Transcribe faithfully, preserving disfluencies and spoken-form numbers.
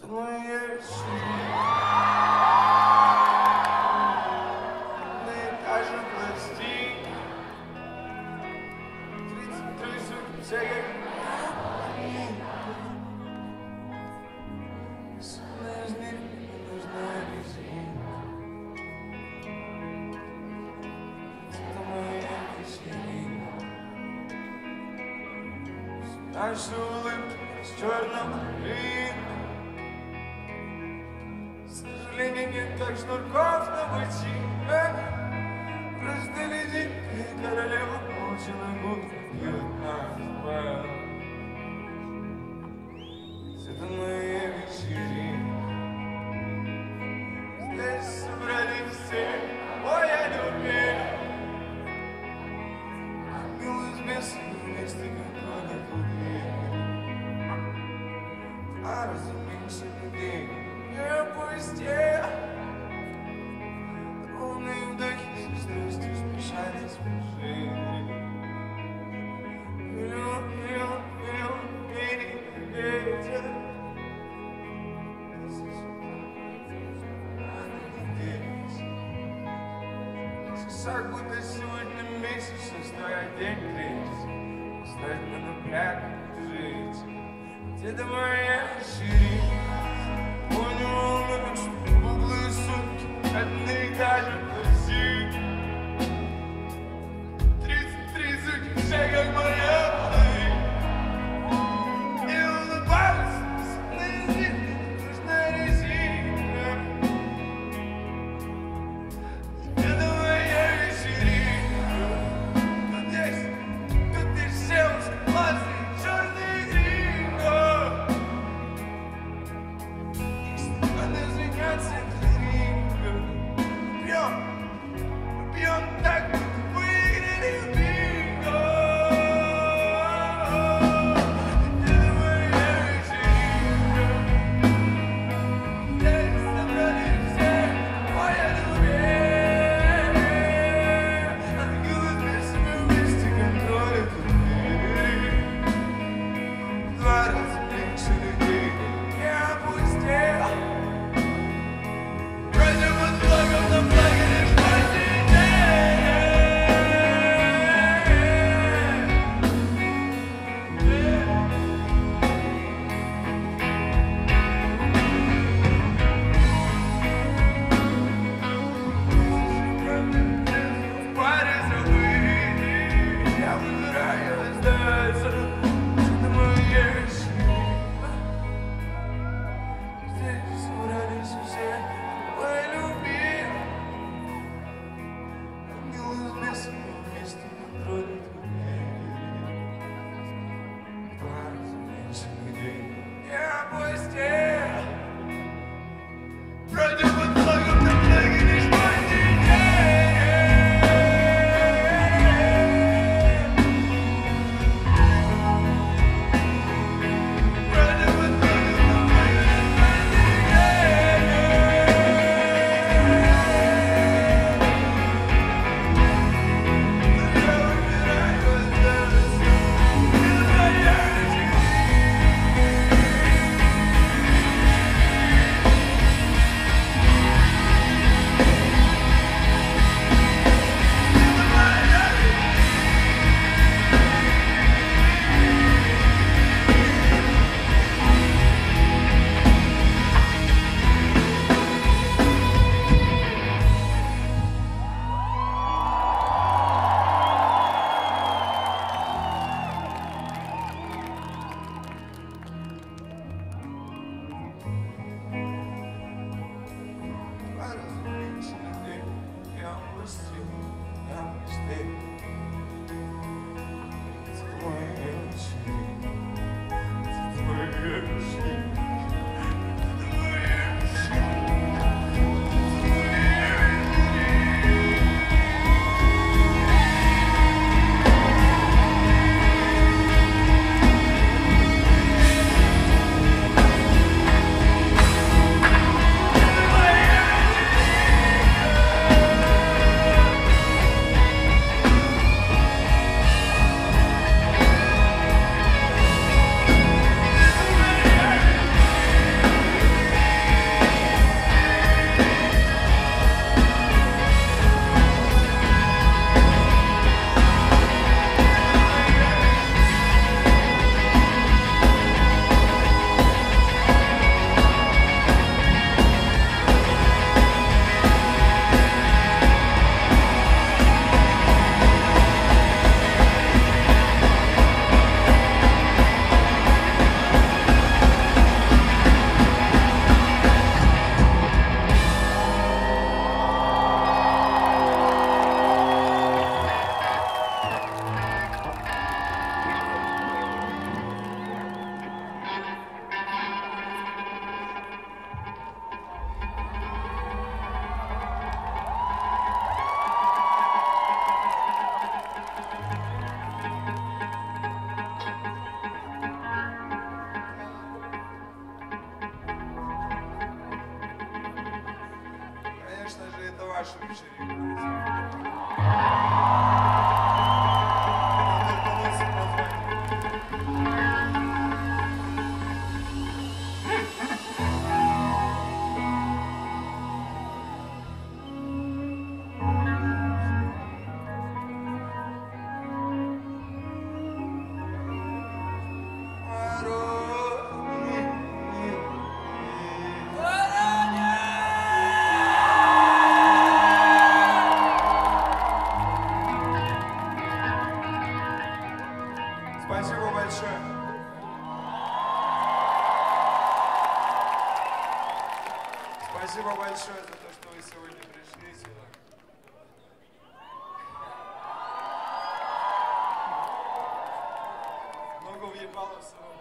Наши улыбки с черным линией. К сожалению, нет как шнурков на ботинках. Просто лединка и королева молча на губках пьют наш пар. Это моя вечеринка. Здесь собрались все, кого я любил. Ангел из беса вместе готовят людей. А разумеется, людей не опусти. Ровные вдохи со страстью смешались в жизни. Миллион, миллион, миллион перед Сак, будто сегодня месяц, стоит день кризис. Стать на напряг жить. Где-то моя вечеринка. Понял, ночь, круглые сутки, одни и та же пластик. Тридцать три сутки, все как моя половина. И улыбаюсь, на резинке, нужна резинка. Это моя вечеринка. Тут есть, тут есть все узкоглазые черные гринго. Их стороны звенятся клиринго. Пьем, мы пьем так, будто выиграли в бинго. Это моя вечеринка. Здесь собрались все, кого я любил. Ангелы с бесами вместе контролят мир. Два раза меньше людей не опустил. Пройдем под флагом на флаге лишь посидеть. В паре забыли, я выбираю сдаться. Это моя вечеринка. Здесь собрались все, кого я любил. Ангелы с бесами вместе контролят мир. Два раза меньше людей не опустил. Пройдем под флагом на флаге лишь посидеть. Пройдем под флагом на флаге лишь посидеть. Я выбираю остаться. Это моя вечеринка. Спасибо большое за то, что вы сегодня пришли сюда. Много въебалов сегодня.